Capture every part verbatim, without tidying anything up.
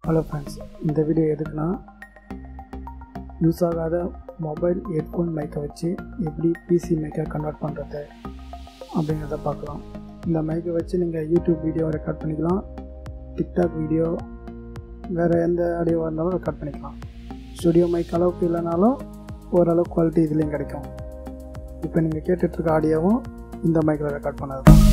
Hello friends, இந்த video எதுக்குன்னா use ஆகாத மொபைல் ஹெட்ஃபோன் மைக்கை வச்சு எப்படி பிசி மைக்கை கன்வெர்ட் பண்ணுறது அப்படிங்கிறத பார்க்கலாம். இந்த மைக்கை வச்சு நீங்கள் யூடியூப் வீடியோ ரெக்கார்ட் பண்ணிக்கலாம், டிக்டாக் வீடியோ, வேறு எந்த ஆடியோவாக இருந்தாலும் ரெக்கார்ட் பண்ணிக்கலாம். ஸ்டுடியோ மைக் அளவுக்கு இல்லைனாலும் ஓரளவு குவாலிட்டி இதுலேயும் கிடைக்கும். இப்போ நீங்கள் கேட்டுட்ருக்க ஆடியோவும் இந்த மைக்கில் ரெக்கார்ட் பண்ணது தான்.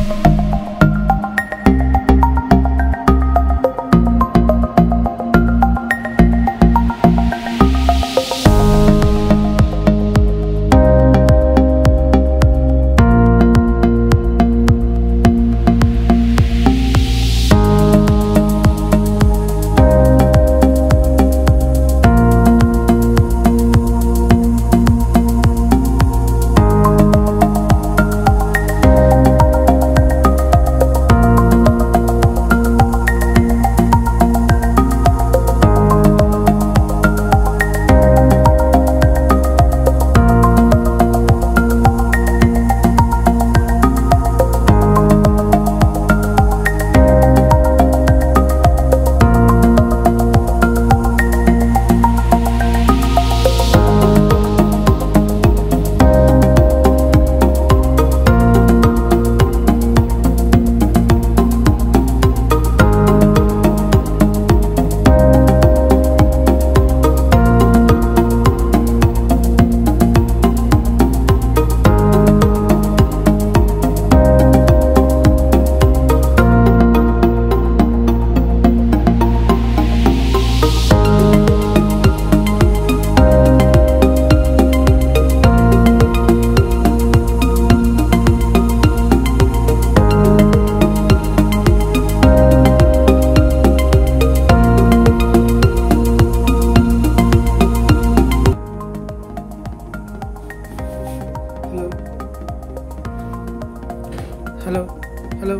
Hello, hello.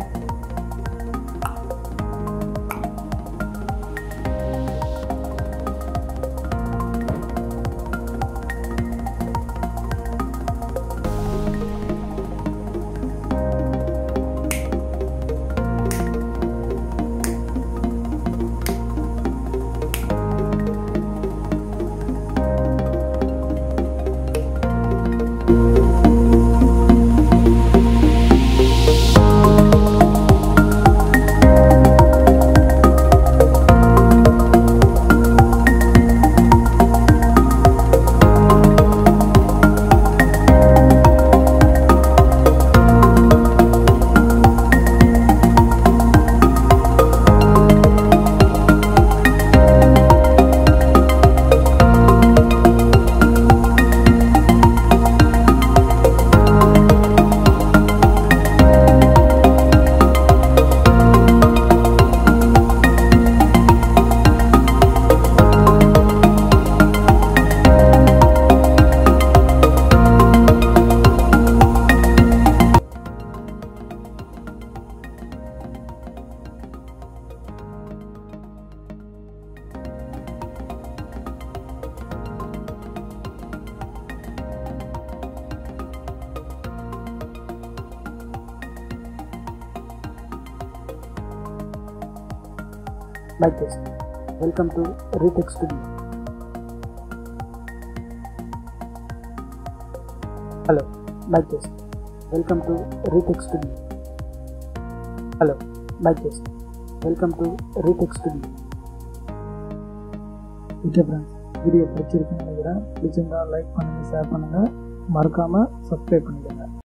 Mic test. Welcome to Retech Studio. Hello. Mic test. Welcome to Retech Studio. Hello. Mic test. Welcome to Retech Studio. Okay friends, video பிடிச்சிருக்குன்னு நினைக்கிறேன். பிடிச்சிருந்தா லைக் பண்ணுங்க, ஷேர் பண்ணுங்க, மறக்காம சப்ஸ்கிரைப் பண்ணிடுங்க.